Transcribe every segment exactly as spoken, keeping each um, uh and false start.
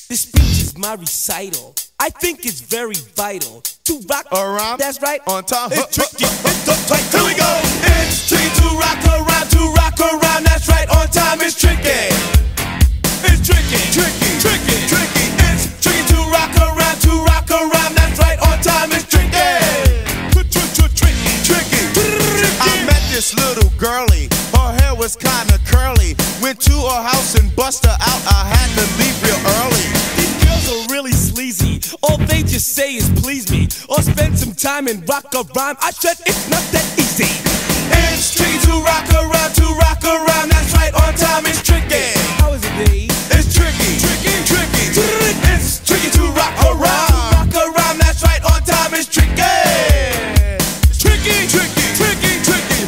This speech is my recital. I think it's very vital to rock around. That's right. On time. It's tricky. It's the tight. Here we go. It's tricky to rock around, to rock around. That's right. On time. It's tricky. It's tricky. Tricky. Tricky. Tricky. It's tricky to rock around, to rock around. That's right. On time. It's tricky. Tricky. Tricky. I met this little girlie. Her hair was kinda curly. Went to her house and bust her out. I had to leave real early. These girls are really sleazy. All they just say is please me, or spend some time and rock a rhyme. I said it's not that easy. It's tricky to rock around, to rock around. That's right, on time it's tricky. How is it, babe? It's tricky, tricky, tricky. It's tricky to rock around, rock around. That's right, on time it's tricky. It's tricky, tricky, tricky, tricky.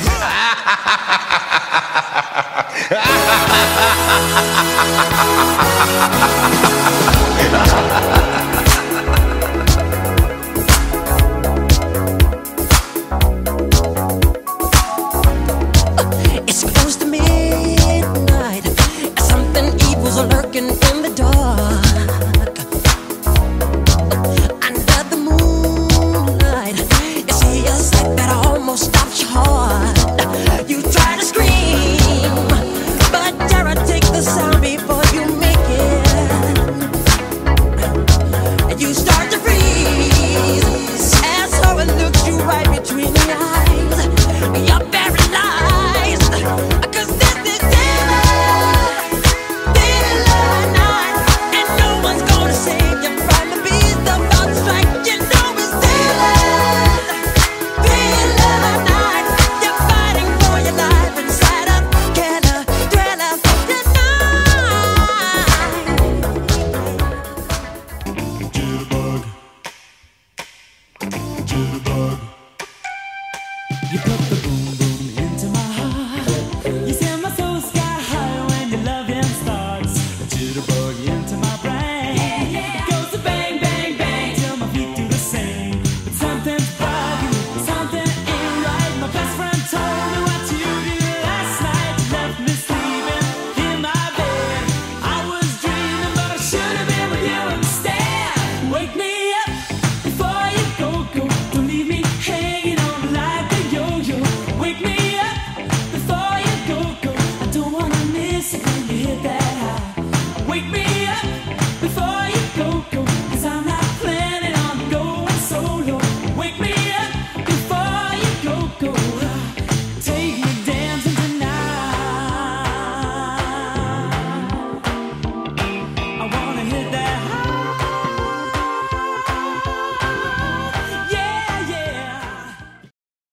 It's close to midnight. Something evil's lurking in